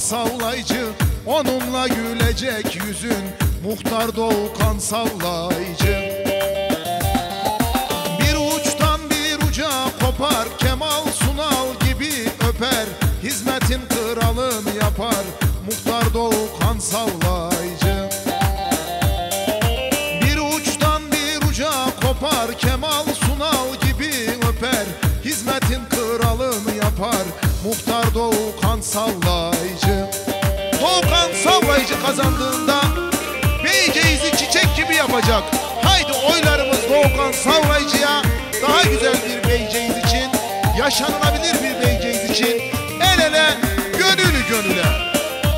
savlayıcı, onunla gülecek yüzün Muhtar Doğukan savlayıcı. Bir uçtan bir uca kopar, Kemal Sunal gibi öper, hizmetin kralını yapar Muhtar Doğukan savlayıcı. Bir uçtan bir uca kopar, Kemal Sunal gibi öper, hizmetin kralını yapar Muhtar Doğukan savlayıcı. Doğukan savlayıcı kazandığında Beyceğiz'i çiçek gibi yapacak. Haydi oylarımız Doğukan savlayıcıya, daha güzel bir Beyceğiz için, yaşanılabilir bir Beyceğiz için, el ele gönül gönüle.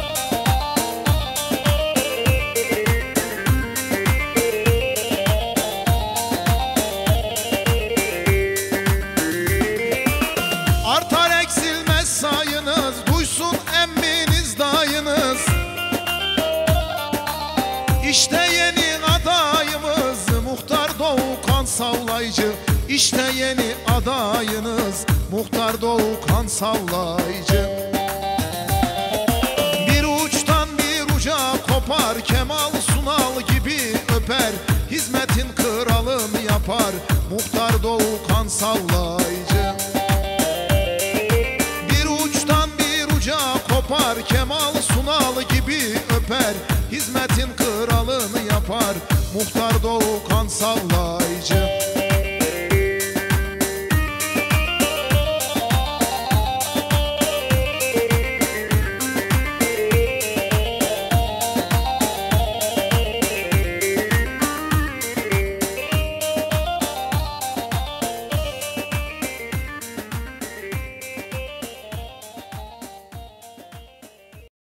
Artar eksilmez sayınız, duysun emminiz dayınız. İşte yeni adayımız Muhtar Doğukan savlayıcı. İşte yeni adayınız Muhtar Doğukan savlayıcı. Bir uçtan bir uca kopar, Kemal Sunal gibi öper, hizmetin kralını yapar Muhtar Doğukan savlayıcı. Kopar, Kemal Sunal gibi öper, hizmetin kralını yapar Muhtar Doğukan savlayıcı.